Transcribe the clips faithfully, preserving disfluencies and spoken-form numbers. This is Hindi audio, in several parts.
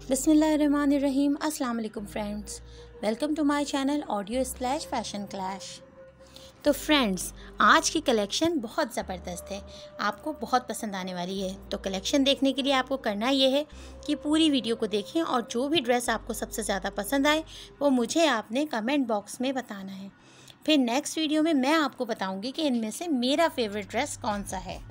बिस्मिल्लाहिर्रहमानिर्रहीम। अस्सलाम वालेकुम friends, welcome to my channel audio slash fashion clash. तो फ्रेंड्स, आज की कलेक्शन बहुत ज़बरदस्त है, आपको बहुत पसंद आने वाली है। तो कलेक्शन देखने के लिए आपको करना ये है कि पूरी वीडियो को देखें और जो भी ड्रेस आपको सबसे ज़्यादा पसंद आए वो मुझे आपने कमेंट बॉक्स में बताना है। फिर नेक्स्ट वीडियो में मैं आपको बताऊँगी कि इनमें से मेरा फेवरेट ड्रेस कौन सा है।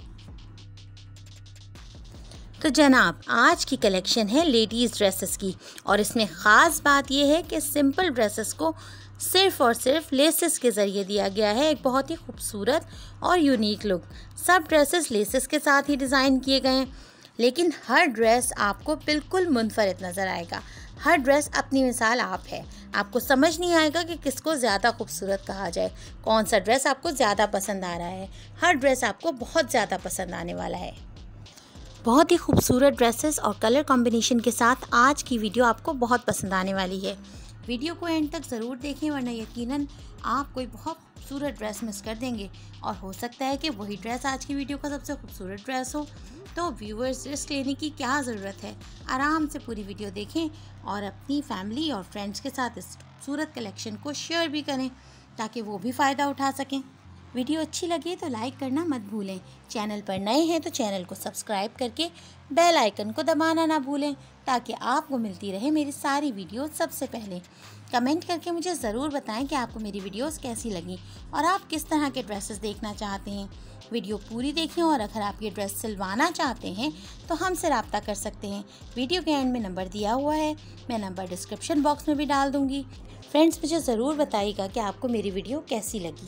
तो जनाब, आज की कलेक्शन है लेडीज़ ड्रेसेस की, और इसमें ख़ास बात यह है कि सिंपल ड्रेसेस को सिर्फ़ और सिर्फ लेसेस के ज़रिए दिया गया है एक बहुत ही खूबसूरत और यूनिक लुक। सब ड्रेसेस लेसेस के साथ ही डिज़ाइन किए गए हैं, लेकिन हर ड्रेस आपको बिल्कुल मुनफरिद नज़र आएगा। हर ड्रेस अपनी मिसाल आप है। आपको समझ नहीं आएगा कि किसको ज़्यादा खूबसूरत कहा जाए, कौन सा ड्रेस आपको ज़्यादा पसंद आ रहा है। हर ड्रेस आपको बहुत ज़्यादा पसंद आने वाला है। बहुत ही खूबसूरत ड्रेसेस और कलर कॉम्बिनेशन के साथ आज की वीडियो आपको बहुत पसंद आने वाली है। वीडियो को एंड तक ज़रूर देखें, वरना यकीनन आप कोई बहुत खूबसूरत ड्रेस मिस कर देंगे और हो सकता है कि वही ड्रेस आज की वीडियो का सबसे खूबसूरत ड्रेस हो। तो व्यूअर्स, रिस्क लेने की क्या ज़रूरत है, आराम से पूरी वीडियो देखें और अपनी फैमिली और फ्रेंड्स के साथ इस खूबसूरत कलेक्शन को शेयर भी करें ताकि वो भी फ़ायदा उठा सकें। वीडियो अच्छी लगे तो लाइक करना मत भूलें। चैनल पर नए हैं तो चैनल को सब्सक्राइब करके बेल आइकन को दबाना ना भूलें ताकि आपको मिलती रहे मेरी सारी वीडियोस सबसे पहले। कमेंट करके मुझे ज़रूर बताएं कि आपको मेरी वीडियोस कैसी लगी और आप किस तरह के ड्रेसेस देखना चाहते हैं। वीडियो पूरी देखें और अगर आप ये ड्रेस सिलवाना चाहते हैं तो हमसे रब्ता कर सकते हैं। वीडियो के एंड में नंबर दिया हुआ है, मैं नंबर डिस्क्रिप्शन बॉक्स में भी डाल दूँगी। फ्रेंड्स, मुझे ज़रूर बताइएगा कि आपको मेरी वीडियो कैसी लगी।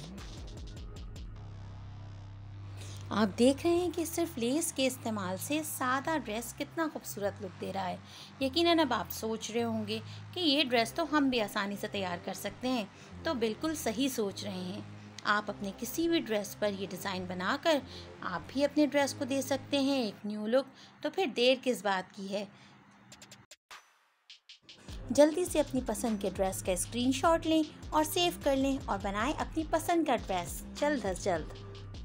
आप देख रहे हैं कि सिर्फ लेस के इस्तेमाल से सादा ड्रेस कितना खूबसूरत लुक दे रहा है। यकीनन अब आप सोच रहे होंगे कि ये ड्रेस तो हम भी आसानी से तैयार कर सकते हैं। तो बिल्कुल सही सोच रहे हैं। आप अपने किसी भी ड्रेस पर ये डिज़ाइन बनाकर आप भी अपने ड्रेस को दे सकते हैं एक न्यू लुक। तो फिर देर किस बात की है, जल्दी से अपनी पसंद के ड्रेस का स्क्रीनशॉट लें और सेव कर लें और बनाएं अपनी पसंद का ड्रेस जल्द अज जल्द।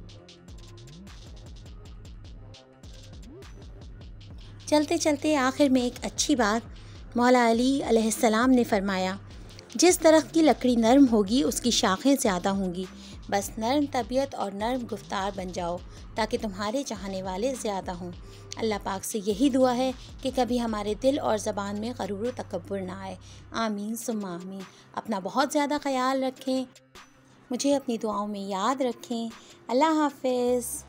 चलते चलते आखिर में एक अच्छी बात मौला अली अलैहिस्सलाम ने फरमाया, जिस दरख्त की लकड़ी नरम होगी उसकी शाखें ज़्यादा होंगी। बस नरम तबीयत और नरम गुफ्तार बन जाओ ताकि तुम्हारे चाहने वाले ज़्यादा हों। अल्लाह पाक से यही दुआ है कि कभी हमारे दिल और ज़बान में गरूर व तकब्बुर ना आए। आमीन सुम्मा आमीन। अपना बहुत ज़्यादा ख्याल रखें, मुझे अपनी दुआओं में याद रखें। अल्लाह हाफ़िज़।